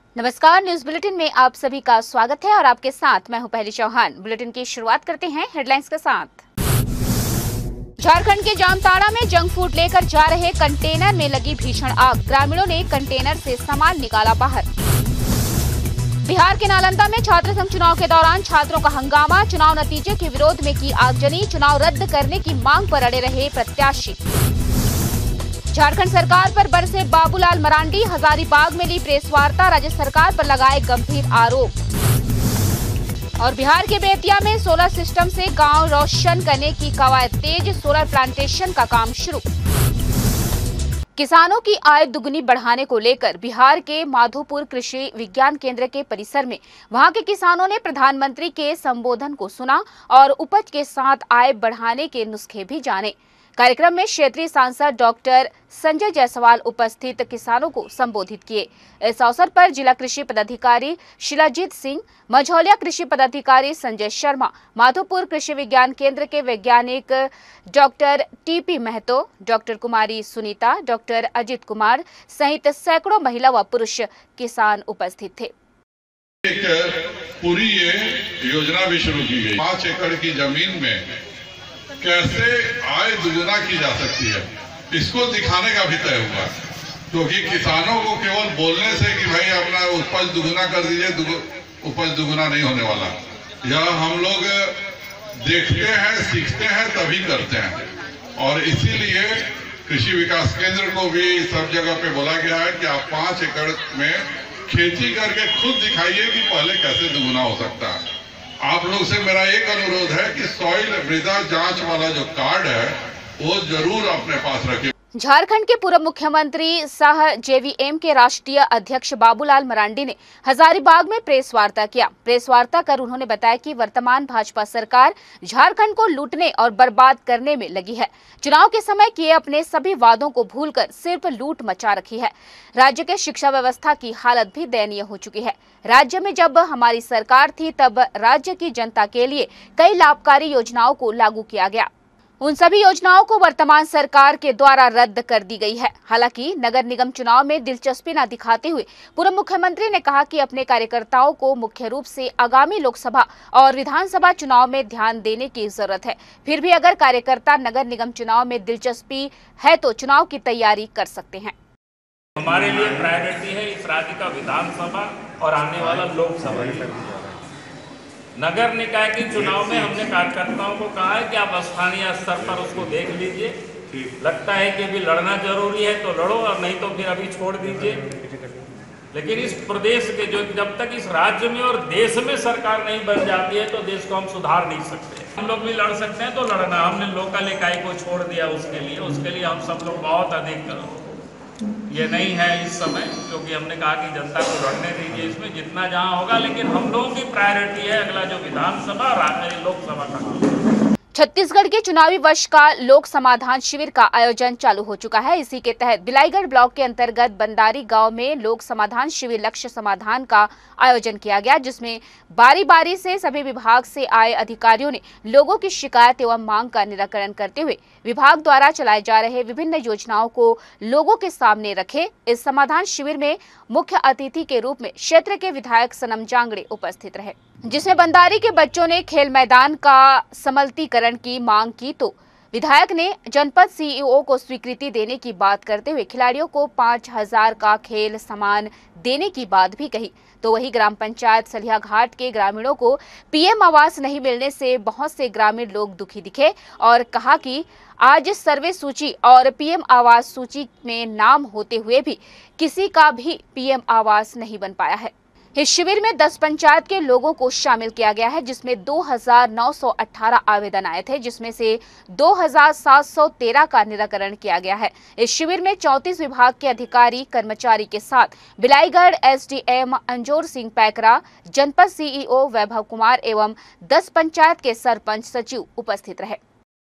नमस्कार, news bulletin में आप सभी का स्वागत है और आपके साथ मैं हूं पहली चौहान। बुलेटिन की शुरुआत करते हैं हेडलाइंस के साथ। झारखंड के जामताड़ा में जंक फूड लेकर जा रहे कंटेनर में लगी भीषण आग, ग्रामीणों ने कंटेनर से सामान निकाला बाहर। बिहार के नालंदा में छात्र संघ चुनाव के दौरान छात्रों का हंगामा, चुनाव नतीजे के विरोध में की आगजनी, चुनाव रद्द करने की मांग पर अड़े रहे प्रत्याशी। झारखंड सरकार पर बरसे बाबूलाल मरांडी, हजारीबाग में ली प्रेस वार्ता, राज्य सरकार पर लगाए गंभीर आरोप। और बिहार के बेतिया में सोलर सिस्टम से गांव रोशन करने की कवायद तेज, सोलर प्लांटेशन का काम शुरू। किसानों की आय दुगनी बढ़ाने को लेकर बिहार के माधोपुर कृषि विज्ञान केंद्र के परिसर में वहां के किसानों ने प्रधानमंत्री के संबोधन को सुना और उपज के साथ आय बढ़ाने के नुस्खे भी जाने। कार्यक्रम में क्षेत्रीय सांसद डॉक्टर संजय जायसवाल उपस्थित किसानों को संबोधित किए। इस अवसर पर जिला कृषि पदाधिकारी शिलाजीत सिंह, मझौलिया कृषि पदाधिकारी संजय शर्मा, माधोपुर कृषि विज्ञान केंद्र के वैज्ञानिक doctor TP Mahato, doctor Kumari Sunita, doctor Ajit Kumar सहित सैकड़ों महिला व पुरुष किसान उपस्थित थे। एक पूरी ये योजना भी शुरू की गई। 5 एकड़ की जमीन में कैसे आय दुगुना की जा सकती है, इसको दिखाने का भी तय हुआ, क्योंकि किसानों को केवल बोलने से कि भाई अपना उपज दुगुना कर दीजिए, उपज दुगुना नहीं होने वाला। यह हम लोग देखते हैं, सीखते हैं, तभी करते हैं। और इसीलिए कृषि विकास केंद्र को भी सब जगह पे बोला गया है कि आप 5 एकड़ में खेती करके खुद दिखाइए कि पहले कैसे दुगुना हो सकता है। आप लोग से मेरा एक अनुरोध है कि सॉइल मृदा जांच वाला जो कार्ड है वो जरूर अपने पास रखिए। झारखंड के पूर्व मुख्यमंत्री सह जेवीएम के राष्ट्रीय अध्यक्ष बाबूलाल मरांडी ने हजारीबाग में प्रेस वार्ता किया। प्रेस वार्ता कर उन्होंने बताया कि वर्तमान भाजपा सरकार झारखंड को लूटने और बर्बाद करने में लगी है। चुनाव के समय किए अपने सभी वादों को भूलकर सिर्फ लूट मचा रखी है। राज्य के शिक्षा व्यवस्था की हालत भी दयनीय हो चुकी है। राज्य में जब हमारी सरकार थी तब राज्य की जनता के लिए कई लाभकारी योजनाओं को लागू किया गया। उन सभी योजनाओं को वर्तमान सरकार के द्वारा रद्द कर दी गई है। हालांकि नगर निगम चुनाव में दिलचस्पी न दिखाते हुए पूर्व मुख्यमंत्री ने कहा कि अपने कार्यकर्ताओं को मुख्य रूप से आगामी लोकसभा और विधानसभा चुनाव में ध्यान देने की जरूरत है। फिर भी अगर कार्यकर्ता नगर निगम चुनाव में दिलचस्पी है तो चुनाव की तैयारी कर सकते हैं। हमारे लिए प्रायोरिटी है इस राज्य का विधानसभा और आने वाला लोकसभा। नगर निकाय के चुनाव में हमने कार्यकर्ताओं को कहा है कि आप स्थानीय स्तर पर उसको देख लीजिए, लगता है कि अभी लड़ना जरूरी है तो लड़ो और नहीं तो फिर अभी छोड़ दीजिए। लेकिन इस प्रदेश के जो जब तक इस राज्य में और देश में सरकार नहीं बन जाती है तो देश को हम सुधार नहीं सकते। हम लोग भी लड़ सकते हैं तो लड़ना, हमने लोकल इकाई को छोड़ दिया उसके लिए हम सब लोग बहुत अधिक ये नहीं है इस समय, क्योंकि हमने कहा कि जनता को लड़ने दीजिए इसमें जितना जहां होगा। लेकिन हम लोगों की प्रायोरिटी है अगला जो विधानसभा और लोकसभा का। छत्तीसगढ़ के चुनावी वर्ष का लोक समाधान शिविर का आयोजन चालू हो चुका है। इसी के तहत बिलाईगढ़ ब्लॉक के अंतर्गत बंदारी गांव में लोक समाधान शिविर लक्ष्य समाधान का आयोजन किया गया, जिसमें बारी बारी से सभी विभाग से आए अधिकारियों ने लोगों की शिकायत एवं मांग का निराकरण करते हुए विभाग द्वारा चलाए जा रहे विभिन्न योजनाओं को लोगों के सामने रखे। इस समाधान शिविर में मुख्य अतिथि के रूप में क्षेत्र के विधायक सनम जांगड़े उपस्थित रहे, जिसमें बंदारी के बच्चों ने खेल मैदान का समतलीकरण की मांग की तो विधायक ने जनपद सीईओ को स्वीकृति देने की बात करते हुए खिलाड़ियों को 5000 का खेल सामान देने की बात भी कही। तो वही ग्राम पंचायत सलिया घाट के ग्रामीणों को पीएम आवास नहीं मिलने से बहुत से ग्रामीण लोग दुखी दिखे और कहा कि आज सर्वे सूची और पीएम आवास सूची में नाम होते हुए भी किसी का भी पीएम आवास नहीं बन पाया है। इस शिविर में 10 पंचायत के लोगों को शामिल किया गया है, जिसमें 2918 आवेदन आए थे, जिसमें से 2713 का निराकरण किया गया है। इस शिविर में 34 विभाग के अधिकारी कर्मचारी के साथ बिलाईगढ़ एसडीएम अंजोर सिंह पैकरा, जनपद सीईओ वैभव कुमार एवं 10 पंचायत के सरपंच सचिव उपस्थित रहे।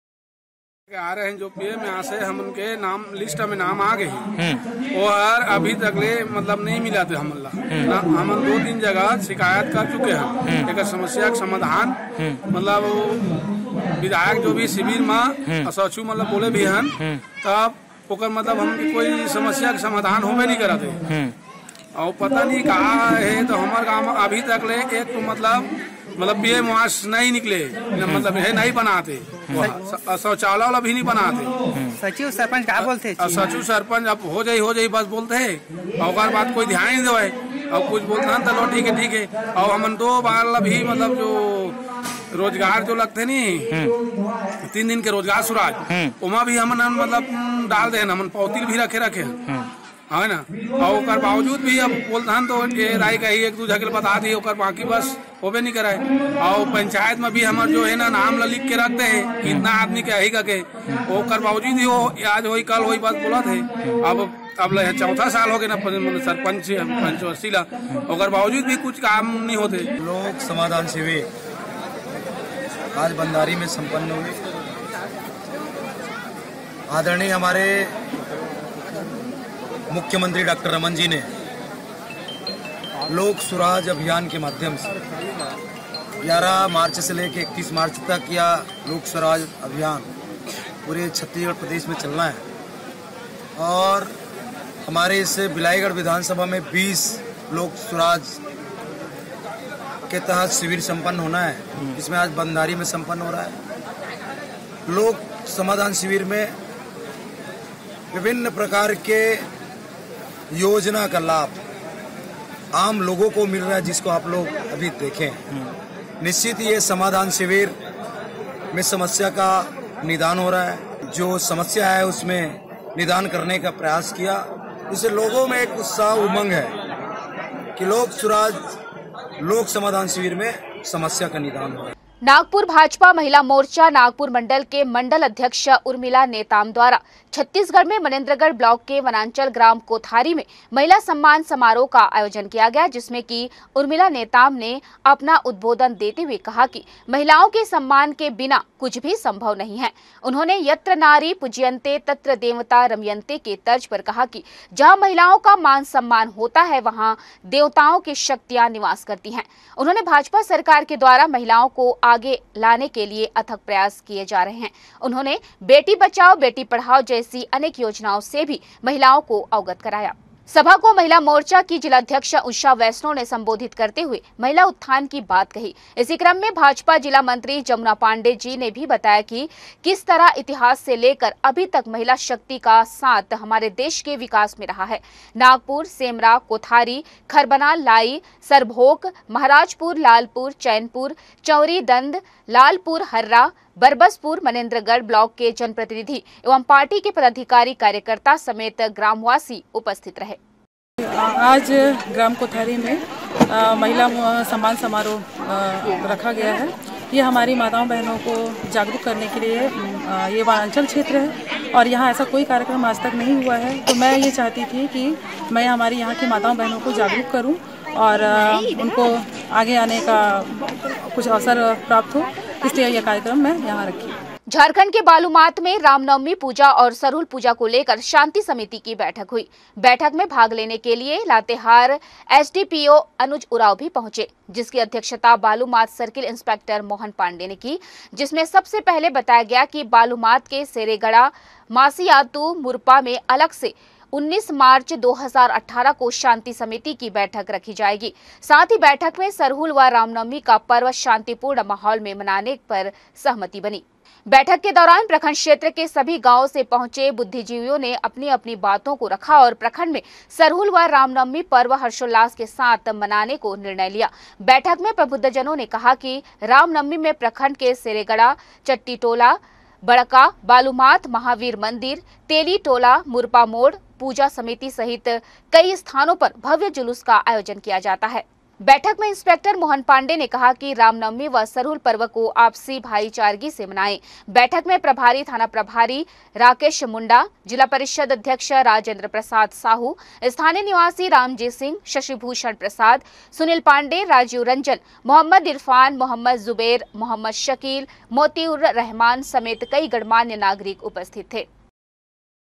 आ रहे हैं जो पीएम यहाँ से हम उनके नाम लिस्ट में नाम आ गए वो हर अभी तक ले मतलब नहीं मिला थे। हम 2-3 जगह शिकायत कर चुके हैं। एक समस्या का समाधान मतलब विधायक जो भी शिविर में सचिव मतलब बोले भी हैं तब ओकर मतलब हम कोई समस्या का समाधान होबे नहीं करते। और पता नहीं कहाँ है। तो हमारे गाँव में अभी तक ले एक तो मतलब ये मुआस नहीं निकले, मतलब है नहीं बनाते, शौचालय वाला भी नहीं बनाते। सचिव सरपंच क्या बोलते? सचिव सरपंच अब हो जाई बस बोलते है, और बात कोई ध्यान नहीं दे और कुछ बोलता है तो ठीक है। और हमन 2 बार भी मतलब जो रोजगार जो लगते नहीं 3 दिन के रोजगार सुराज उमा भी हमन मतलब डाल दे, हमन पौतिल भी रखे है ना। और बावजूद भी अब बोलता तो ये राय का ही 1-2 जगह बता दी, बाकी बस होबे नहीं कराए। और पंचायत में भी हमारे जो है ना नाम लिख के रखते हैं इतना आदमी के ही करके, ओकर बावजूद ही हो आज हो कल हो बस बोला थे। अब 4था साल हो गए ना सरपंच पंचवर्षी ला, और बावजूद भी कुछ काम नहीं होते। लोक समाधान शिविर आज बंदारी में संपन्न हुए। आदरणीय हमारे मुख्यमंत्री डॉक्टर रमन जी ने लोक सुराज अभियान के माध्यम से 11 मार्च से लेकर 31 मार्च तक यह लोक सुराज अभियान पूरे छत्तीसगढ़ प्रदेश में चलना है। और हमारे इस बिलाईगढ़ विधानसभा में 20 लोक सुराज के तहत शिविर संपन्न होना है, जिसमें आज बंदारी में संपन्न हो रहा है। लोक समाधान शिविर में विभिन्न प्रकार के योजना का लाभ आम लोगों को मिल रहा है, जिसको आप लोग अभी देखें। निश्चित ये समाधान शिविर में समस्या का निदान हो रहा है। जो समस्या है उसमें निदान करने का प्रयास किया, इससे लोगों में एक उत्साह उमंग है कि लोक समाधान शिविर में समस्या का निदान हो रहा है। नागपुर भाजपा महिला मोर्चा नागपुर मंडल के मंडल अध्यक्ष उर्मिला नेताम द्वारा छत्तीसगढ़ में मनेन्द्रगढ़ ब्लॉक के वनांचल ग्राम कोथारी में महिला सम्मान समारोह का आयोजन किया गया, जिसमें कि उर्मिला नेताम ने अपना उद्बोधन देते हुए कहा कि महिलाओं के सम्मान के बिना कुछ भी संभव नहीं है। उन्होंने यत्र नारी पूज्यन्ते तत्र देवता रमयन्ते के तर्ज पर कहा कि जहां महिलाओं का मान सम्मान होता है वहां देवताओं की शक्तियां निवास करती हैं। उन्होंने भाजपा सरकार के द्वारा महिलाओं को आगे लाने के लिए अथक प्रयास किए जा रहे हैं। उन्होंने बेटी बचाओ बेटी पढ़ाओ जैसी अनेक योजनाओं से भी महिलाओं को अवगत कराया। सभा को महिला मोर्चा की जिलाध्यक्ष उषा वैष्णव ने संबोधित करते हुए महिला उत्थान की बात कही। इसी क्रम में भाजपा जिला मंत्री जमुना पांडे जी ने भी बताया कि किस तरह इतिहास से लेकर अभी तक महिला शक्ति का साथ हमारे देश के विकास में रहा है। नागपुर, सेमरा, कोथारी, खरबना, लाई, सरभोग, महाराजपुर, लालपुर, चैनपुर, चौरी, दंद, लालपुर, हर्रा, बरबसपुर, मनेन्द्रगढ़ ब्लॉक के जनप्रतिनिधि एवं पार्टी के पदाधिकारी कार्यकर्ता समेत ग्रामवासी उपस्थित रहे। आज ग्राम कोथारी में महिला सम्मान समारोह रखा गया है। ये हमारी माताओं बहनों को जागरूक करने के लिए ये वनांचल क्षेत्र है और यहाँ ऐसा कोई कार्यक्रम आज तक नहीं हुआ है। तो मैं ये चाहती थी कि मैं हमारी यहाँ की माताओं बहनों को जागरूक करूँ और उनको आगे आने का कुछ अवसर प्राप्त हो, इसलिए यह कार्यक्रम मैं यहाँ रखी। झारखंड के बालूमाथ में रामनवमी पूजा और सरहुल पूजा को लेकर शांति समिति की बैठक हुई। बैठक में भाग लेने के लिए लातेहार एसडीपीओ अनुज उराव भी पहुंचे, जिसकी अध्यक्षता बालूमाथ सर्किल इंस्पेक्टर मोहन पांडे ने की, जिसमें सबसे पहले बताया गया कि बालूमाथ के सेरेगड़ा मासियातू मुरपा में अलग से 19 मार्च 2018 को शांति समिति की बैठक रखी जाएगी। साथ ही बैठक में सरहुल व रामनवमी का पर्व शांतिपूर्ण माहौल में मनाने पर सहमति बनी। बैठक के दौरान प्रखंड क्षेत्र के सभी गांवों से पहुंचे बुद्धिजीवियों ने अपनी अपनी बातों को रखा और प्रखंड में सरहुल व रामनवमी पर्व हर्षोल्लास के साथ मनाने को निर्णय लिया। बैठक में प्रबुद्धजनों ने कहा कि रामनवमी में प्रखंड के सेरेगड़ा, चट्टी टोला, बड़का, बालूमाथ, महावीर मंदिर, तेली टोला, मुरपा मोड़, पूजा समिति सहित कई स्थानों पर भव्य जुलूस का आयोजन किया जाता है। बैठक में इंस्पेक्टर मोहन पांडे ने कहा कि रामनवमी व सरहुल पर्व को आपसी भाईचारगी से मनाएं। बैठक में प्रभारी थाना प्रभारी राकेश मुंडा, जिला परिषद अध्यक्ष राजेंद्र प्रसाद साहू, स्थानीय निवासी रामजी सिंह, शशिभूषण प्रसाद, सुनील पांडे, राजीव रंजन, मोहम्मद इरफान, मोहम्मद जुबेर, मोहम्मद शकील, मोतीउर रहमान समेत कई गणमान्य नागरिक उपस्थित थे।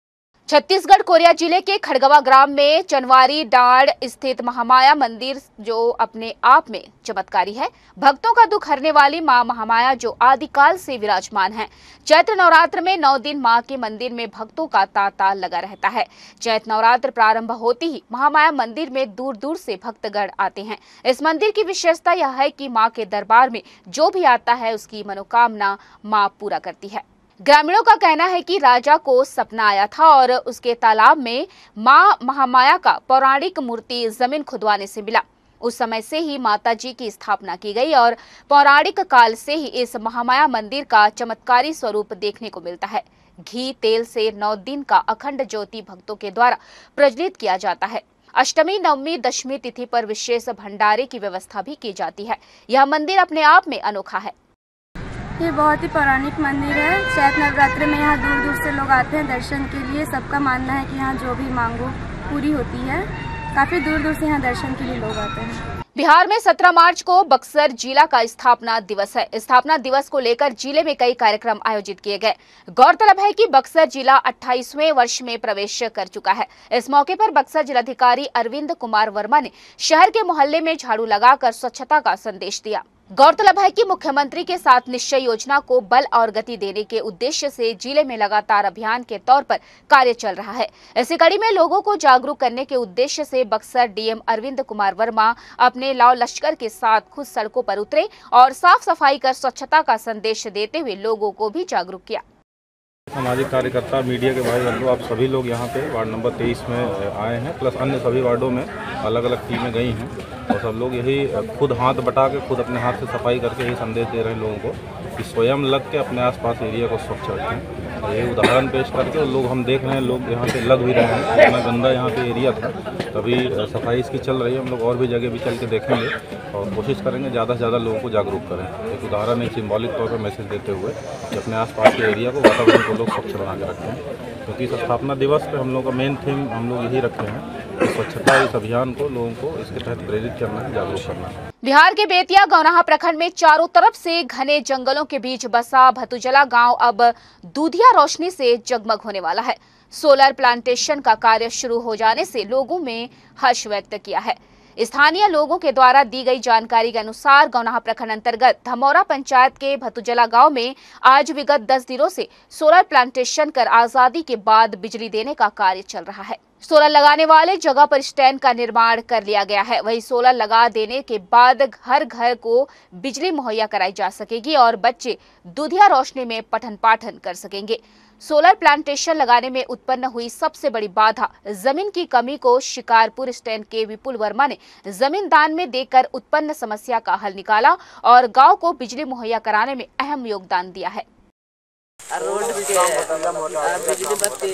छत्तीसगढ़ कोरिया जिले के खड़गवा ग्राम में चनवारी डांड स्थित महामाया मंदिर जो अपने आप में चमत्कारी है। भक्तों का दुख हरने वाली मां महामाया जो आदिकाल से विराजमान है। चैत्र नवरात्र में 9 दिन मां के मंदिर में भक्तों का तांता लगा रहता है। चैत्र नवरात्र प्रारंभ होते ही महामाया मंदिर में दूर दूर से भक्तगण आते हैं। इस मंदिर की विशेषता यह है कि मां के दरबार में जो भी आता है उसकी मनोकामना मां पूरा करती है। ग्रामीणों का कहना है कि राजा को सपना आया था और उसके तालाब में मां महामाया का पौराणिक मूर्ति जमीन खुदवाने से मिला। उस समय से ही माता जी की स्थापना की गई और पौराणिक काल से ही इस महामाया मंदिर का चमत्कारी स्वरूप देखने को मिलता है। घी तेल से 9 दिन का अखंड ज्योति भक्तों के द्वारा प्रज्वलित किया जाता है। अष्टमी, नवमी, दशमी तिथि पर विशेष भंडारे की व्यवस्था भी की जाती है। यह मंदिर अपने आप में अनोखा है। ये बहुत ही पौराणिक मंदिर है। चैत्र नवरात्र में यहाँ दूर दूर से लोग आते हैं दर्शन के लिए। सबका मानना है कि यहाँ जो भी मांगो पूरी होती है। काफी दूर दूर से यहाँ दर्शन के लिए लोग आते हैं। बिहार में 17 मार्च को बक्सर जिला का स्थापना दिवस है। स्थापना दिवस को लेकर जिले में कई कार्यक्रम आयोजित किए गए। गौरतलब है कि बक्सर जिला 28वें वर्ष में प्रवेश कर चुका है। इस मौके पर बक्सर जिलाधिकारी अरविंद कुमार वर्मा ने शहर के मोहल्ले में झाड़ू लगाकर स्वच्छता का संदेश दिया। गौरतलब है कि मुख्यमंत्री के साथ निश्चय योजना को बल और गति देने के उद्देश्य से जिले में लगातार अभियान के तौर पर कार्य चल रहा है। इसी कड़ी में लोगों को जागरूक करने के उद्देश्य से बक्सर डीएम अरविंद कुमार वर्मा अपने लाव लश्कर के साथ खुद सड़कों पर उतरे और साफ सफाई कर स्वच्छता का संदेश देते हुए लोगों को भी जागरूक किया। सामाजिक कार्यकर्ता, मीडिया के भाई बंधु, आप सभी लोग यहाँ पे वार्ड नंबर 23 में आए हैं, प्लस अन्य सभी वार्डों में अलग अलग टीमें गई हैं और सब लोग यही खुद हाथ बटा के खुद अपने हाथ से सफाई करके यही संदेश दे रहे हैं लोगों को कि स्वयं लग के अपने आसपास एरिया को स्वच्छ रखें। ये उदाहरण पेश करके लोग हम देख रहे हैं, लोग यहाँ पे लग भी रहे हैं। इतना गंदा यहाँ पे एरिया था, तभी सफाई इसकी चल रही है। हम लोग और भी जगह भी चल के देखेंगे और कोशिश करेंगे ज़्यादा से ज़्यादा लोगों को जागरूक करें। एक उदाहरण, एक सिंबॉलिक तौर पर मैसेज देते हुए कि अपने आसपास के एरिया को, वातावरण को लोग स्वच्छ बना के रखें। क्योंकि इस स्थापना दिवस पे हम लोग का मेन थीम हम लोग यही रखे हैं कि स्वच्छता इस अभियान को लोगों को इसके तहत प्रेरित करना है, जागरूक करना है। बिहार के बेतिया गौनाहा प्रखंड में चारों तरफ से घने जंगलों के बीच बसा भतुजला गांव अब दूधिया रोशनी से जगमग होने वाला है। सोलर प्लांटेशन का कार्य शुरू हो जाने से लोगों में हर्ष व्यक्त किया है। स्थानीय लोगों के द्वारा दी गई जानकारी के अनुसार गौनाहा प्रखंड अंतर्गत धमौरा पंचायत के भतुजला गांव में आज विगत 10 दिनों से सोलर प्लांटेशन कर आजादी के बाद बिजली देने का कार्य चल रहा है। सोलर लगाने वाले जगह पर स्टैंड का निर्माण कर लिया गया है। वहीं सोलर लगा देने के बाद हर घर को बिजली मुहैया कराई जा सकेगी और बच्चे दूधिया रोशनी में पठन पाठन कर सकेंगे। सोलर प्लांटेशन लगाने में उत्पन्न हुई सबसे बड़ी बाधा जमीन की कमी को शिकारपुर स्टैंड के विपुल वर्मा ने जमीन दान में देकर उत्पन्न समस्या का हल निकाला और गांव को बिजली मुहैया कराने में अहम योगदान दिया है। रोड के बिजली बत्ती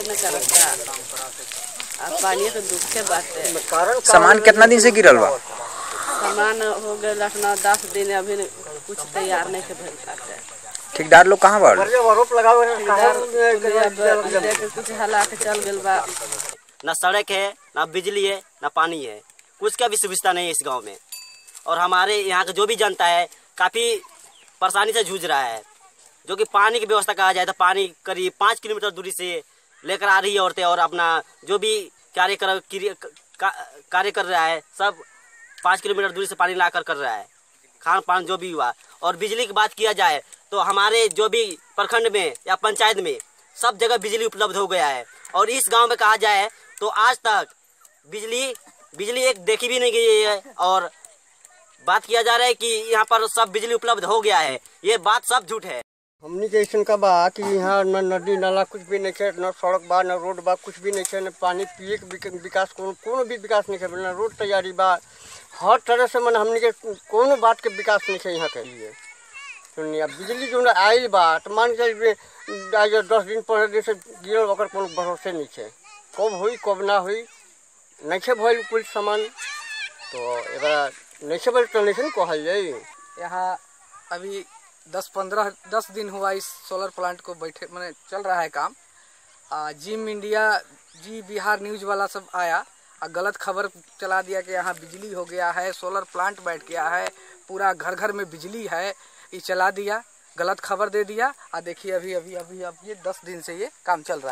पानी तो दुख के बात है। सामान कितना दिन से गिरल बा? सामान हो गए 9-10 दिन, अभी कुछ तैयार नहीं के भेल। ठेकेदार लोग कहाँ बा? कुछ हला के चल गल बा। ना सड़क है, ना बिजली है, ना पानी है, कुछ का भी सुविधा नहीं है इस गांव में। और हमारे यहाँ का जो भी जनता है काफी परेशानी से जूझ रहा है। जो कि पानी की व्यवस्था कहा जाए तो पानी करीब 5 किलोमीटर दूरी से लेकर आ रही है औरतें, और अपना जो भी कार्य कर रहा है सब 5 किलोमीटर दूरी से पानी लाकर कर रहा है, खान पान जो भी हुआ। और बिजली की बात किया जाए तो हमारे जो भी प्रखंड में या पंचायत में सब जगह बिजली उपलब्ध हो गया है। और इस गांव में कहा जाए तो आज तक बिजली एक देखी भी नहीं गई है। और बात किया जा रहा है कि यहाँ पर सब बिजली उपलब्ध हो गया है, ये बात सब झूठ है। हमनी के ऐसा का बा कि यहाँ न नदी नाला कुछ भी नहीं है, न सड़क बा, न रोड बा, कुछ भी नहीं है, न पानी पिए के विकास कोनो भी विकास नहीं है, न रोड तैयारी बा। हर तरह से मन हमनी के कोनो बात के विकास नहीं है यहाँ के लिए। सुनिए बिजली जो आयल बा तो मान के 10 दिन 15 दिन से गिरल, ओकर कोनो भरोसे नहीं है, कब हुई कब ना हुई नहीं है भइल कुछ सामान। तो एक नहीं से तो नहीं कहल जाए। यहाँ अभी 10 दिन हुआ इस सोलर प्लांट को बैठे मैंने चल रहा है काम। जिम इंडिया, जी बिहार न्यूज़ वाला सब आया और गलत खबर चला दिया कि यहाँ बिजली हो गया है, सोलर प्लांट बैठ गया है, पूरा घर घर में बिजली है, ये चला दिया, गलत खबर दे दिया। और देखिए अभी ये 10 दिन से ये काम चल रहा है।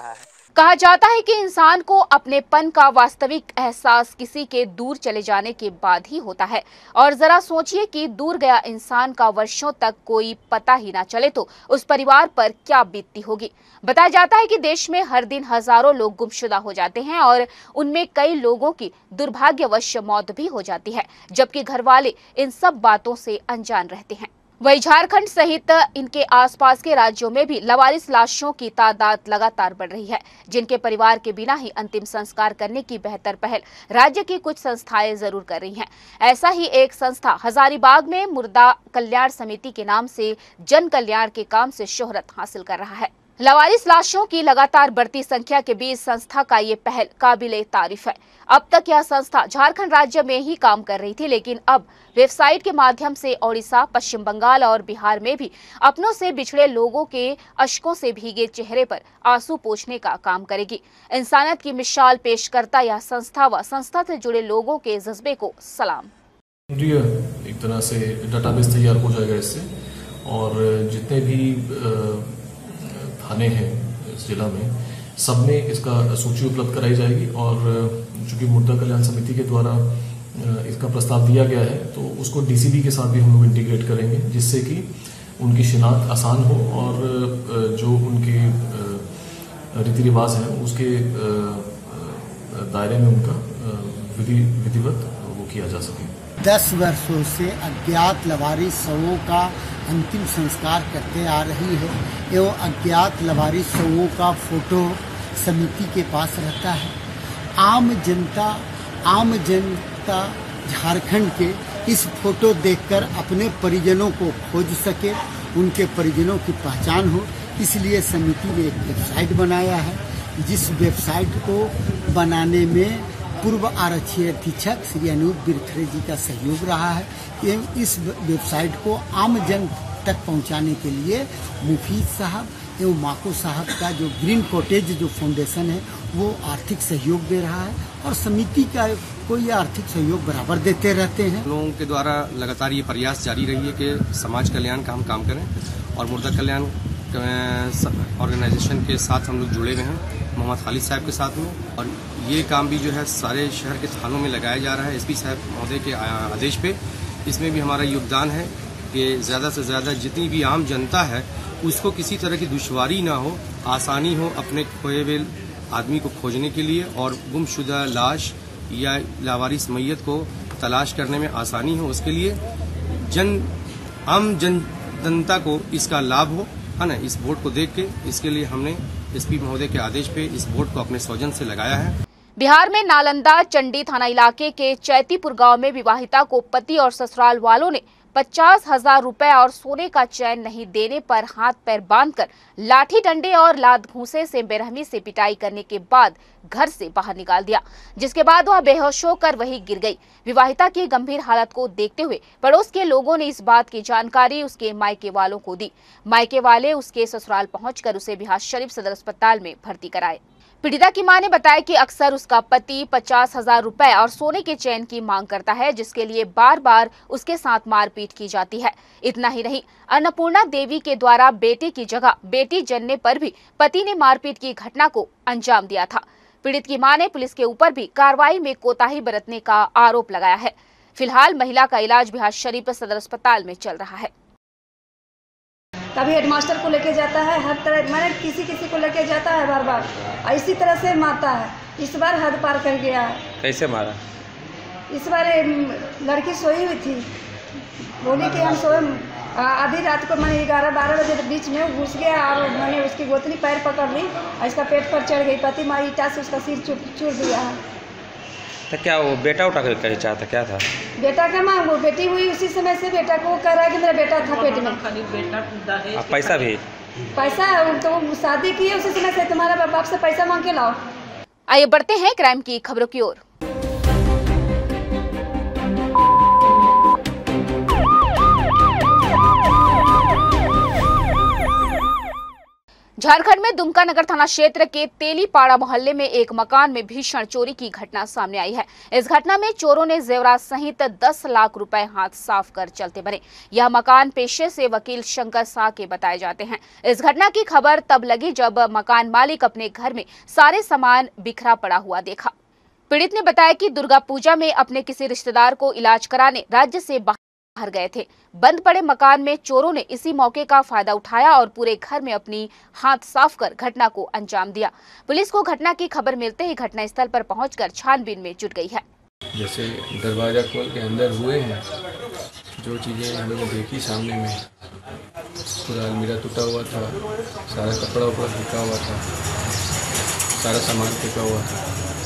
कहा जाता है कि इंसान को अपनेपन का वास्तविक एहसास किसी के दूर चले जाने के बाद ही होता है। और जरा सोचिए कि दूर गया इंसान का वर्षों तक कोई पता ही ना चले तो उस परिवार पर क्या बीतती होगी। बताया जाता है कि देश में हर दिन हजारों लोग गुमशुदा हो जाते हैं और उनमें कई लोगों की दुर्भाग्यवश मौत भी हो जाती है, जबकि घर वाले इन सब बातों से अनजान रहते हैं। वहीं झारखंड सहित इनके आसपास के राज्यों में भी लावारिस लाशों की तादाद लगातार बढ़ रही है, जिनके परिवार के बिना ही अंतिम संस्कार करने की बेहतर पहल राज्य की कुछ संस्थाएं जरूर कर रही हैं। ऐसा ही एक संस्था हजारीबाग में मुर्दा कल्याण समिति के नाम से जन कल्याण के काम से शोहरत हासिल कर रहा है। लावारिस लाशों की लगातार बढ़ती संख्या के बीच संस्था का ये पहल काबिले तारीफ है। अब तक यह संस्था झारखंड राज्य में ही काम कर रही थी, लेकिन अब वेबसाइट के माध्यम से ओडिशा, पश्चिम बंगाल और बिहार में भी अपनों से बिछड़े लोगों के अश्कों से भीगे चेहरे पर आंसू पोंछने का काम करेगी। इंसानियत की मिसाल पेश करता यह संस्था व संस्था से जुड़े लोगों के जज्बे को सलाम। एक तरह से डाटाबेस तैयार हो जाएगा इससे, और जितने भी थाने हैं इस जिला में, सब में इसका सूची उपलब्ध कराई जाएगी। और चूंकि मुर्दा कल्याण समिति के द्वारा इसका प्रस्ताव दिया गया है, तो उसको डीसीबी के साथ भी हम लोग इंटीग्रेट करेंगे, जिससे कि उनकी शिनाख्त आसान हो और जो उनके रीति रिवाज हैं उसके दायरे में उनका विधिवत वो किया जा सके। 10 वर्षों से अज्ञात लावारिस शवों का अंतिम संस्कार करते आ रही है एवं अज्ञात लावारिस शवों का फोटो समिति के पास रहता है। आम जनता झारखंड के इस फोटो देखकर अपने परिजनों को खोज सके, उनके परिजनों की पहचान हो, इसलिए समिति ने एक वेबसाइट बनाया है। जिस वेबसाइट को बनाने में पूर्व आरक्षी अधीक्षक श्री अनूप बिरखरे जी का सहयोग रहा है एवं इस वेबसाइट को आम जन तक पहुंचाने के लिए मुफीद साहब एवं माको साहब का जो ग्रीन कॉटेज जो फाउंडेशन है वो आर्थिक सहयोग दे रहा है, और समिति का कोई आर्थिक सहयोग बराबर देते रहते हैं। लोगों के द्वारा लगातार ये प्रयास जारी रही है कि समाज कल्याण का हम काम करें, और मुर्दा कल्याण ऑर्गेनाइजेशन के साथ हम लोग जुड़े हुए हैं मोहम्मद खालिद साहब के साथ में। और ये काम भी जो है सारे शहर के थानों में लगाया जा रहा है एसपी साहब महोदय के आदेश पे। इसमें भी हमारा योगदान है कि ज़्यादा से ज़्यादा जितनी भी आम जनता है उसको किसी तरह की दुश्वारी ना हो, आसानी हो अपने खोए हुए आदमी को खोजने के लिए, और गुमशुदा लाश या लावारिस मैयत को तलाश करने में आसानी हो, उसके लिए आम जनता को इसका लाभ हो, है ना। इस बोर्ड को देख के इसके लिए हमने एसपी महोदय के आदेश पे इस बोर्ड को अपने सौजन से लगाया है। बिहार में नालंदा चंडी थाना इलाके के चैतीपुर गांव में विवाहिता को पति और ससुराल वालों ने 50,000 रुपए और सोने का चैन नहीं देने पर हाथ पैर बांधकर लाठी डंडे और लात घूंसे से बेरहमी से पिटाई करने के बाद घर से बाहर निकाल दिया, जिसके बाद वह बेहोश होकर वहीं गिर गई। विवाहिता की गंभीर हालत को देखते हुए पड़ोस के लोगों ने इस बात की जानकारी उसके मायके वालों को दी। मायके वाले उसके ससुराल पहुंचकर उसे बिहार शरीफ सदर अस्पताल में भर्ती कराए। पीड़िता की मां ने बताया कि अक्सर उसका पति 50,000 रुपए और सोने के चैन की मांग करता है, जिसके लिए बार बार उसके साथ मारपीट की जाती है। इतना ही नहीं, अन्नपूर्णा देवी के द्वारा बेटे की जगह बेटी जनने पर भी पति ने मारपीट की घटना को अंजाम दिया था। पीड़ित की मां ने पुलिस के ऊपर भी कार्रवाई में कोताही बरतने का आरोप लगाया है। फिलहाल महिला का इलाज बिहार शरीफ सदर अस्पताल में चल रहा है। कभी हेडमास्टर को लेके जाता है, हर तरह मैंने किसी को लेके जाता है, बार बार इसी तरह से मारता है। इस बार हद पार कर गया है। कैसे मारा? इस बार लड़की सोई हुई थी, बोली कि हम सोए, आधी रात को मैंने 11-12 बजे के बीच में घुस गया और मैंने उसकी गोतनी पैर पकड़ ली और इसका पेट पर चढ़ गई। पति मारी ईटा से उसका सिर चूर दिया है। तो क्या वो बेटा उठा कर कहीं चाहता क्या था? बेटा का मांगो, बेटी हुई उसी समय से बेटा को कह रहा है कि मेरा बेटा था पेट में। पैसा भी? पैसा तो शादी की है उसी समय से, तुम्हारा बाप से पैसा मांग के लाओ। आइए बढ़ते हैं क्राइम की खबरों की ओर। झारखंड में दुमका नगर थाना क्षेत्र के तेलीपाड़ा मोहल्ले में एक मकान में भीषण चोरी की घटना सामने आई है। इस घटना में चोरों ने जेवरात सहित 10 लाख रुपए हाथ साफ कर चलते बने। यह मकान पेशे से वकील शंकर शाह के बताए जाते हैं। इस घटना की खबर तब लगी जब मकान मालिक अपने घर में सारे सामान बिखरा पड़ा हुआ देखा। पीड़ित ने बताया कि दुर्गा पूजा में अपने किसी रिश्तेदार को इलाज कराने राज्य से बाहर गए थे। बंद पड़े मकान में चोरों ने इसी मौके का फायदा उठाया और पूरे घर में अपनी हाथ साफ कर घटना को अंजाम दिया। पुलिस को घटना की खबर मिलते ही घटनास्थल पर पहुंचकर छानबीन में जुट गई है। जैसे दरवाजा खोल के अंदर हुए हैं, जो चीजें हम लोगों ने देखी सामने में, पूरा अलमीरा टूटा हुआ था, सारा कपड़ा ऊपर फेंका हुआ था, सारा सामान फेंका हुआ था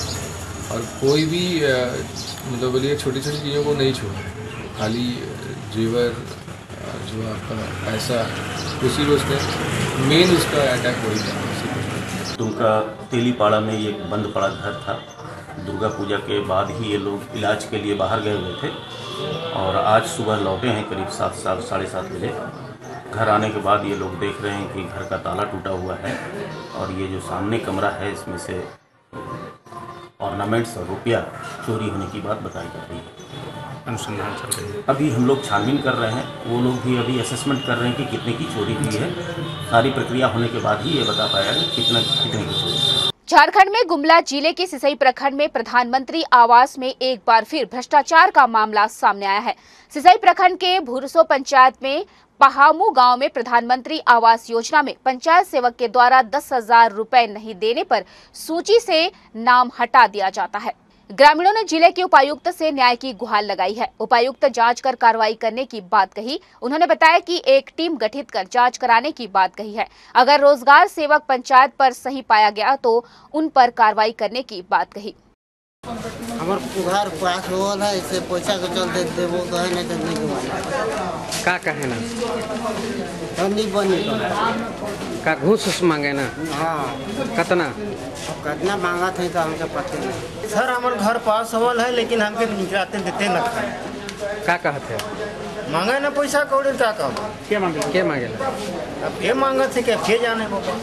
और कोई भी मतलब बोलिए छोटी छोटी चीज़ों को नहीं छुआ, खाली जेवर जो आपका पैसा उसी रोज में मेन उसका अटैक वही था। दुमका तेलीपाड़ा में ये बंद पड़ा घर था। दुर्गा पूजा के बाद ही ये लोग इलाज के लिए बाहर गए हुए थे और आज सुबह लौटे हैं करीब 7-7 बजे। घर आने के बाद ये लोग देख रहे हैं कि घर का ताला टूटा हुआ है और ये जो सामने कमरा है इसमें से ऑर्नामेंट्स और रुपया चोरी होने की बात बताई जा रही है। अनुसंधान चल रही है। अभी हम लोग छानबीन कर रहे हैं, वो लोग भी अभी असेसमेंट कर रहे हैं कि कितने की चोरी हुई है। सारी प्रक्रिया होने के बाद ही ये बता पाया कितने की चोरी। झारखंड में गुमला जिले के सिसई प्रखंड में प्रधानमंत्री आवास में एक बार फिर भ्रष्टाचार का मामला सामने आया है। सिसई प्रखंड के भूरसो पंचायत में पहामू गांव में प्रधानमंत्री आवास योजना में पंचायत सेवक के द्वारा 10,000 रुपए नहीं देने पर सूची से नाम हटा दिया जाता है। ग्रामीणों ने जिले के उपायुक्त से न्याय की गुहार लगाई है। उपायुक्त जांच कर कार्रवाई करने की बात कही। उन्होंने बताया कि एक टीम गठित कर जांच कराने की बात कही है। अगर रोजगार सेवक पंचायत पर सही पाया गया तो उन पर कार्रवाई करने की बात कही। हमारे घर पास हो रहा है, इससे पैसा को चलते देवो कहे नहीं तो नहीं का कहे ना नहीं बनी का घूस मांगे ना। हाँ कितना मांगा थे तो हमको पता नहीं। सर हमारे घर पास होल है लेकिन हमके निकलाते देते न का कहते मांगे ना पैसा कौड़ी क्या कहो के मांगे अब ये मांगा थे क्या फे जाने बाबा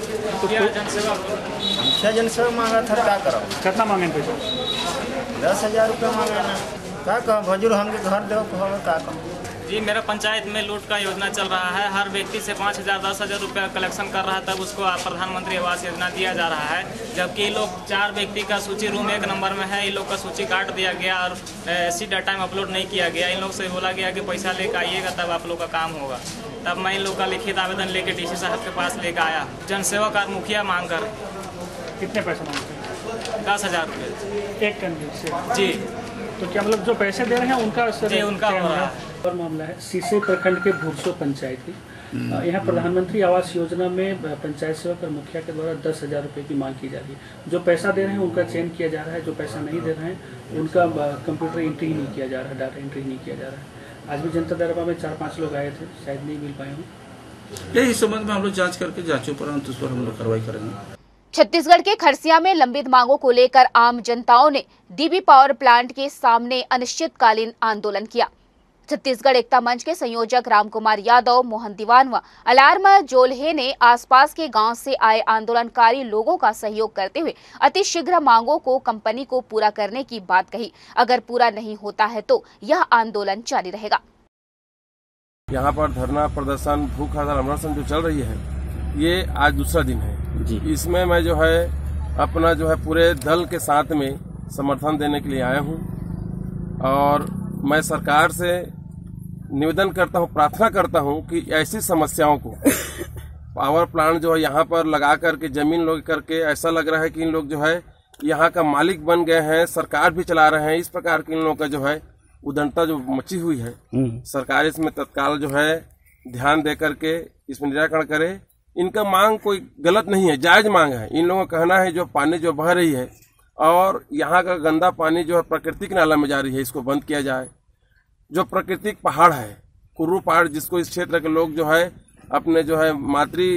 जनसेवा मांगा था क्या करो। कितना मांगे पैसा 10,000 रुपया मांगे ना क्या कहो भजूर हमके घर दो क्या कहो। जी मेरा पंचायत में लूट का योजना चल रहा है। हर व्यक्ति से 5,000 10,000 रुपया कलेक्शन कर रहा है, तब उसको प्रधानमंत्री आवास योजना दिया जा रहा है। जबकि ये लोग 4 व्यक्ति का सूची रूम 1 नंबर में है, इन लोग का सूची काट दिया गया और ऐसी डाटा में अपलोड नहीं किया गया। इन लोग से बोला गया कि पैसा लेकर आइएगा तब आप लोग का काम होगा। तब मैं इन लोग का लिखित आवेदन लेके डीसी साहब के पास लेकर आया। जनसेवक और मुखिया मांग कर। कितने पैसे मांगते हैं? 10,000 रुपये एक कैंडिडेट से। जी तो क्या मतलब जो पैसे दे रहे हैं उनका जी उनका हो रहा है। और मामला है सिसई प्रखंड के भूरसो पंचायत की। यहाँ प्रधानमंत्री आवास योजना में पंचायत सेवक और मुखिया के द्वारा 10,000 रुपये की मांग की जा रही है। जो पैसा दे रहे हैं उनका चयन किया जा रहा है, जो पैसा नहीं दे रहे हैं उनका कंप्यूटर एंट्री नहीं किया जा रहा है, डाटा एंट्री नहीं किया जा रहा है। आज भी जनता दरबार में 4-5 लोग आए थे, शायद नहीं मिल पाए हों। यही संबंध में हम लोग जाँच करके जाँचों पर उस पर हम लोग कार्रवाई करेंगे। छत्तीसगढ़ के खरसिया में लंबित मांगों को लेकर आम जनताओं ने डीबी पावर प्लांट के सामने अनिश्चितकालीन आंदोलन किया। छत्तीसगढ़ एकता मंच के संयोजक रामकुमार यादव, मोहन दीवान व अलार्म जोल्हे ने आसपास के गांव से आए आंदोलनकारी लोगों का सहयोग करते हुए अतिशीघ्र मांगों को कंपनी को पूरा करने की बात कही। अगर पूरा नहीं होता है तो यह आंदोलन जारी रहेगा। यहाँ पर धरना प्रदर्शन, भूख हड़ताल, अनशन जो चल रही है, ये आज दूसरा दिन है जी। इसमें मैं जो है अपना जो है पूरे दल के साथ में समर्थन देने के लिए आया हूँ और मैं सरकार से निवेदन करता हूँ, प्रार्थना करता हूँ कि ऐसी समस्याओं को पावर प्लांट जो है यहाँ पर लगा करके जमीन लोग करके ऐसा लग रहा है कि इन लोग जो है यहाँ का मालिक बन गए हैं, सरकार भी चला रहे हैं। इस प्रकार की इन लोगों का जो है उदंडता जो मची हुई है, सरकार इसमें तत्काल जो है ध्यान दे करके इसमें निराकरण करे। इनका मांग कोई गलत नहीं है, जायज मांग है। इन लोगों का कहना है जो पानी जो बह रही है और यहाँ का गंदा पानी जो है प्राकृतिक नाला में जा रही है, इसको बंद किया जाए। जो प्राकृतिक पहाड़ है, कुर्रू पहाड़, जिसको इस क्षेत्र के लोग जो है अपने जो है मातृ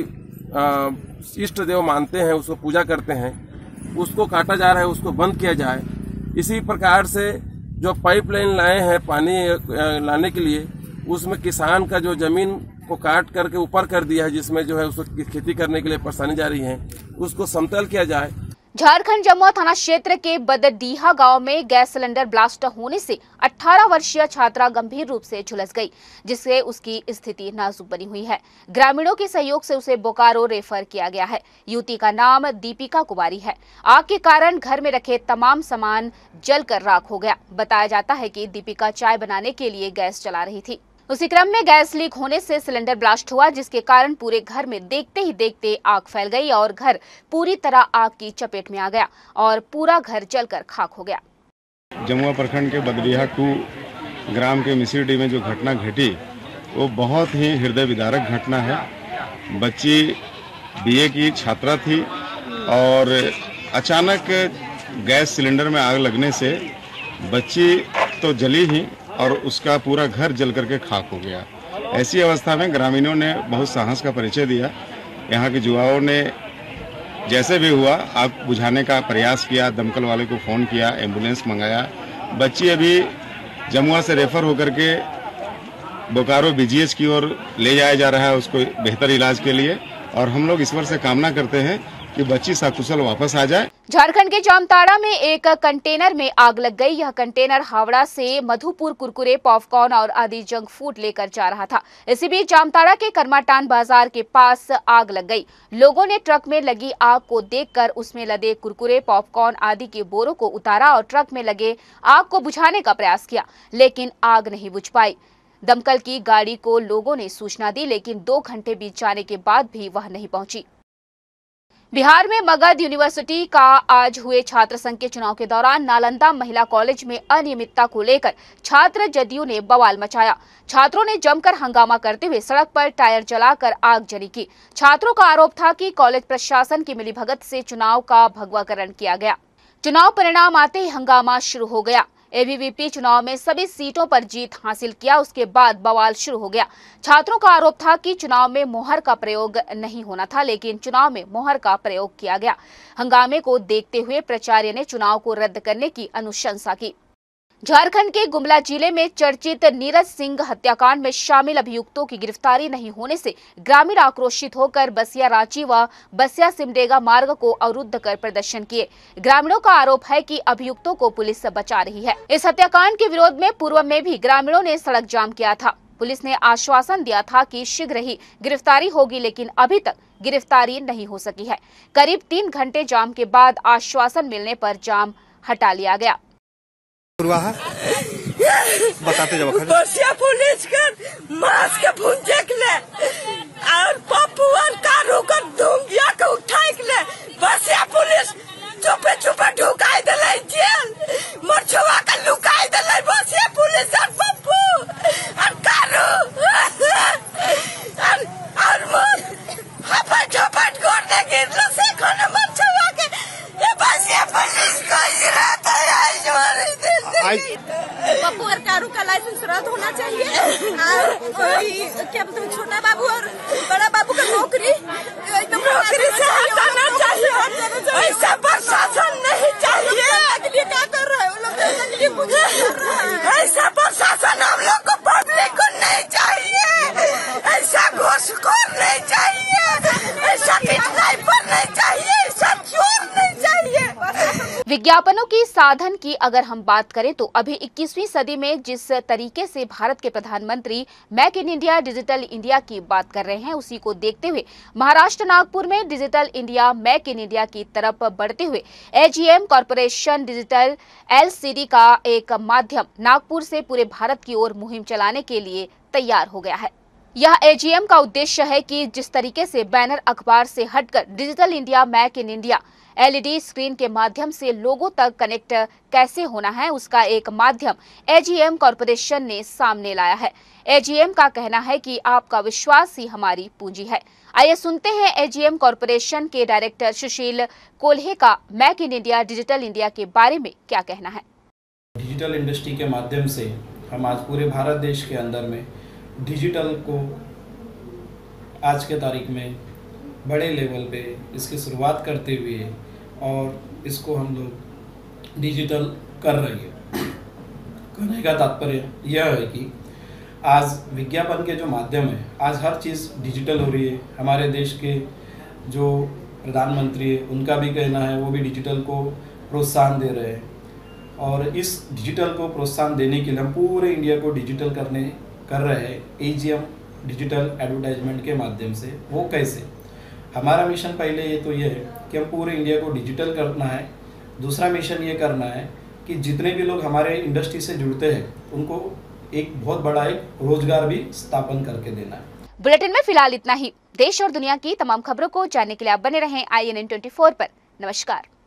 इष्ट देव मानते हैं, उसको पूजा करते हैं, उसको काटा जा रहा है, उसको बंद किया जाए। इसी प्रकार से जो पाइपलाइन लाए हैं पानी लाने के लिए, उसमें किसान का जो जमीन को काट करके ऊपर कर दिया है, जिसमें जो है उसकी खेती करने के लिए परेशानी जा रही है, उसको समतल किया जाए। झारखंड जमुआ थाना क्षेत्र के बदडीहा गांव में गैस सिलेंडर ब्लास्ट होने से 18 वर्षीय छात्रा गंभीर रूप से झुलस गई, जिससे उसकी स्थिति नाजुक बनी हुई है। ग्रामीणों के सहयोग से उसे बोकारो रेफर किया गया है। युवती का नाम दीपिका कुमारी है। आग के कारण घर में रखे तमाम सामान जलकर राख हो गया। बताया जाता है कि दीपिका चाय बनाने के लिए गैस चला रही थी। उसी क्रम में गैस लीक होने से सिलेंडर ब्लास्ट हुआ, जिसके कारण पूरे घर में देखते ही देखते आग फैल गई और घर पूरी तरह आग की चपेट में आ गया और पूरा घर जलकर खाक हो गया। जमुआ प्रखंड के बदडीहा 2 ग्राम के मिसिरडी में जो घटना घटी वो बहुत ही हृदय विदारक घटना है। बच्ची बीए की छात्रा थी और अचानक गैस सिलेंडर में आग लगने से बच्ची तो जली ही और उसका पूरा घर जल करके खाक हो गया। ऐसी अवस्था में ग्रामीणों ने बहुत साहस का परिचय दिया। यहाँ के युवाओं ने जैसे भी हुआ आग बुझाने का प्रयास किया, दमकल वाले को फ़ोन किया, एम्बुलेंस मंगाया। बच्ची अभी जमुआ से रेफर होकर के बोकारो बीजीएच की ओर ले जाया जा रहा है उसको बेहतर इलाज के लिए, और हम लोग ईश्वर से कामना करते हैं कि बच्ची सकुशल वापस आ जाए। झारखंड के जामताड़ा में एक कंटेनर में आग लग गई। यह कंटेनर हावड़ा से मधुपुर कुरकुरे, पॉपकॉर्न और आदि जंक फूड लेकर जा रहा था। इसी बीच जामताड़ा के करमाटान बाजार के पास आग लग गई। लोगों ने ट्रक में लगी आग को देखकर उसमें लदे कुरकुरे, पॉपकॉर्न आदि के बोरों को उतारा और ट्रक में लगे आग को बुझाने का प्रयास किया, लेकिन आग नहीं बुझ पाई। दमकल की गाड़ी को लोगों ने सूचना दी, लेकिन 2 घंटे बीत जाने के बाद भी वह नहीं पहुंची। बिहार में मगध यूनिवर्सिटी का आज हुए छात्र संघ के चुनाव के दौरान नालंदा महिला कॉलेज में अनियमितता को लेकर छात्र जदयू ने बवाल मचाया। छात्रों ने जमकर हंगामा करते हुए सड़क पर टायर जलाकर आगजनी की। छात्रों का आरोप था कि कॉलेज प्रशासन की मिलीभगत से चुनाव का भगवाकरण किया गया। चुनाव परिणाम आते ही हंगामा शुरू हो गया। एबीवीपी चुनाव में सभी सीटों पर जीत हासिल किया। उसके बाद बवाल शुरू हो गया। छात्रों का आरोप था कि चुनाव में मोहर का प्रयोग नहीं होना था, लेकिन चुनाव में मोहर का प्रयोग किया गया। हंगामे को देखते हुए प्राचार्य ने चुनाव को रद्द करने की अनुशंसा की। झारखंड के गुमला जिले में चर्चित नीरज सिंह हत्याकांड में शामिल अभियुक्तों की गिरफ्तारी नहीं होने से ग्रामीण आक्रोशित होकर बसिया रांची व बसिया सिमडेगा मार्ग को अवरुद्ध कर प्रदर्शन किए। ग्रामीणों का आरोप है कि अभियुक्तों को पुलिस बचा रही है। इस हत्याकांड के विरोध में पूर्व में भी ग्रामीणों ने सड़क जाम किया था। पुलिस ने आश्वासन दिया था कि शीघ्र ही गिरफ्तारी होगी, लेकिन अभी तक गिरफ्तारी नहीं हो सकी है। करीब 3 घंटे जाम के बाद आश्वासन मिलने पर जाम हटा लिया गया। बताते जब बसिया पुलिस के मास के भुंजक ले और पप्पू और कारू का ढोंगिया के उठाई ले बसिया पुलिस चुपे चुपे ढुकाई देले जेल मरछवा का लुकाई देले बसिया पुलिस और पप्पू और कारू और मन हपट हपट करने गिरलो से कोने मरछवा के ये बसिया पुलिस का इरादा है पप्पू और कारू का लाइसेंस रद्द होना चाहिए और क्या बोलते हैं छोटा बाबू और बड़ा बाबू का नौकरी से हटाना चाहिए। ऐसा प्रशासन नहीं चाहिए। क्या कर रहा है वो लोग? ऐसा प्रशासन हम लोग को पब्लिक को नहीं चाहिए। ऐसा घूसखोर नहीं चाहिए। ऐसा किडनैपर नहीं चाहिए। ऐसा चोर नहीं चाहिए। विज्ञापनों की साधन की अगर हम बात करें तो अभी 21वीं सदी में जिस तरीके से भारत के प्रधानमंत्री make in India, digital India की बात कर रहे हैं, उसी को देखते हुए महाराष्ट्र नागपुर में digital India, make in India की तरफ बढ़ते हुए एजीएम कॉरपोरेशन डिजिटल एलसीडी का एक माध्यम नागपुर से पूरे भारत की ओर मुहिम चलाने के लिए तैयार हो गया है। यह एजीएम का उद्देश्य है कि जिस तरीके से बैनर अखबार से हटकर digital India, make in India LED screen के माध्यम से लोगों तक कनेक्ट कैसे होना है, उसका एक माध्यम एजीएम कॉरपोरेशन ने सामने लाया है। एजीएम का कहना है कि आपका विश्वास ही हमारी पूंजी है। आइए सुनते हैं एजीएम कॉरपोरेशन के डायरेक्टर सुशील कोल्हे का make in India, digital India के बारे में क्या कहना है। डिजिटल इंडस्ट्री के माध्यम से हम आज पूरे भारत देश के अंदर में डिजिटल को आज के तारीख में बड़े लेवल पे इसकी शुरुआत करते हुए और इसको हम लोग डिजिटल कर रही है। कहने का तात्पर्य यह है कि आज विज्ञापन के जो माध्यम है, आज हर चीज़ डिजिटल हो रही है। हमारे देश के जो प्रधानमंत्री है उनका भी कहना है, वो भी डिजिटल को प्रोत्साहन दे रहे हैं। और इस डिजिटल को प्रोत्साहन देने के लिए हम पूरे इंडिया को डिजिटल कर रहे हैं AGM डिजिटल एडवर्टाइजमेंट के माध्यम से। वो कैसे? हमारा मिशन पहले ये है कि हम पूरे इंडिया को डिजिटल करना है। दूसरा मिशन ये करना है कि जितने भी लोग हमारे इंडस्ट्री से जुड़ते हैं उनको एक बहुत बड़ा एक रोजगार भी स्थापन करके देना है। बुलेटिन में फिलहाल इतना ही। देश और दुनिया की तमाम खबरों को जानने के लिए आप बने रहें INN 24 पर। नमस्कार।